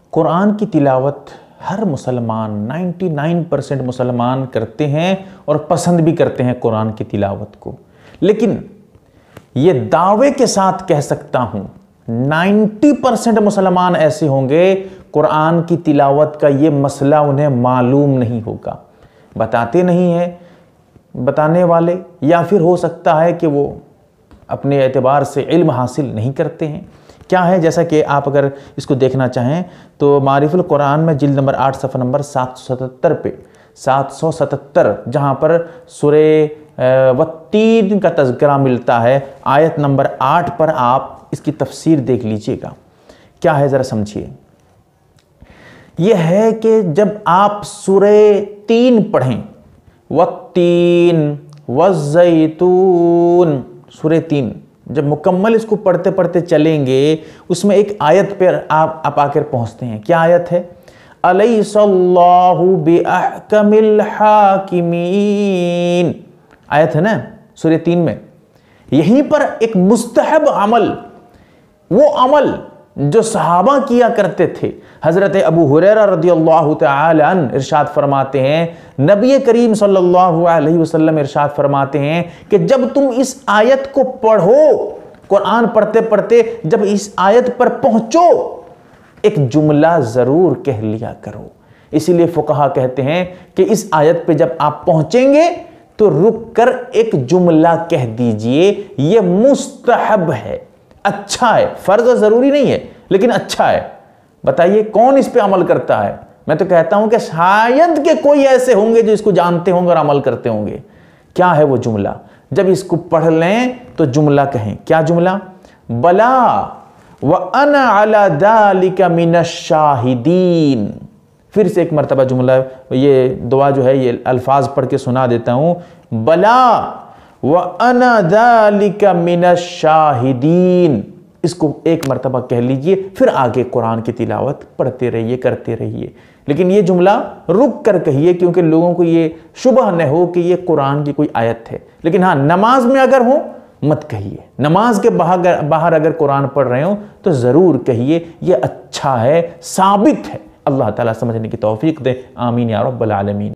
قرآن کی تلاوت ہر مسلمان 99% مسلمان کرتے ہیں اور پسند بھی کرتے ہیں قرآن کی تلاوت کو، لیکن یہ دعوے کے ساتھ کہہ سکتا ہوں 90% مسلمان ایسے ہوں گے قرآن کی تلاوت کا یہ مسئلہ انہیں معلوم نہیں ہوگا، بتاتے نہیں ہیں بتانے والے، یا پھر ہو سکتا ہے کہ وہ اپنے اعتبار سے علم حاصل نہیں کرتے ہیں۔ کیا ہے؟ جیسا کہ آپ اگر اس کو دیکھنا چاہیں تو معارف القرآن میں جلد نمبر 8 صفحہ نمبر 777 پہ 777 جہاں پر سورہ والتین کا تذکرہ ملتا ہے، آیت نمبر 8 پر آپ اس کی تفسیر دیکھ لیجئے گا۔ کیا ہے ذرا سمجھیے، یہ ہے کہ جب آپ سورہ 3 پڑھیں، والتین والزیتون، سورہ 3 جب مکمل اس کو پڑھتے پڑھتے چلیں گے، اس میں ایک آیت پر آپ آ کر پہنچتے ہیں۔ کیا آیت ہے؟ الیس اللہ باحکم الحاکمین، آیت ہے نا سورہ 3 میں۔ یہیں پر ایک مستحب عمل، وہ عمل جو صحابہ کیا کرتے تھے، حضرت ابو ہریرہ رضی اللہ تعالی عنہ ارشاد فرماتے ہیں، نبی کریم صلی اللہ علیہ وسلم ارشاد فرماتے ہیں کہ جب تم اس آیت کو پڑھو، قرآن پڑھتے پڑھتے جب اس آیت پر پہنچو، ایک جملہ ضرور کہہ لیا کرو۔ اسی لیے فقہا کہتے ہیں کہ اس آیت پہ جب آپ پہنچیں گے تو رک کر ایک جملہ کہہ دیجئے، یہ مستحب ہے، اچھا ہے، فرض ضروری نہیں ہے لیکن اچھا ہے۔ بتائیے کون اس پہ عمل کرتا ہے؟ میں تو کہتا ہوں کہ شاید کہ کوئی ایسے ہوں گے جو اس کو جانتے ہوں گے اور عمل کرتے ہوں گے۔ کیا ہے وہ جملہ؟ جب اس کو پڑھ لیں تو جملہ کہیں۔ کیا جملہ؟ بلا وَأَنَا عَلَى ذَلِكَ مِنَ الشَّاهِدِينَ۔ پھر سے ایک مرتبہ جملہ، یہ دعا جو ہے یہ الفاظ پڑھ کے سنا دیتا ہوں۔ بلا وَأَنَا ذَلِكَ مِنَ الشَّاهِدِينَ، اس کو ایک مرتبہ کہہ لیجئے، پھر آگے قرآن کی تلاوت پڑھتے رہیے، کرتے رہیے، لیکن یہ جملہ رک کر کہیے کیونکہ لوگوں کو یہ شبہ نہ ہو کہ یہ قرآن کی کوئی آیت ہے۔ لیکن ہاں نماز میں اگر ہو مت کہیے، نماز کے باہر اگر قرآن پڑھ رہے ہوں تو ضرور کہیے، یہ اچھا ہے، ثابت ہے۔ اللہ تعالیٰ سمجھنے کی توفیق دے، آمین یا رب العالمین۔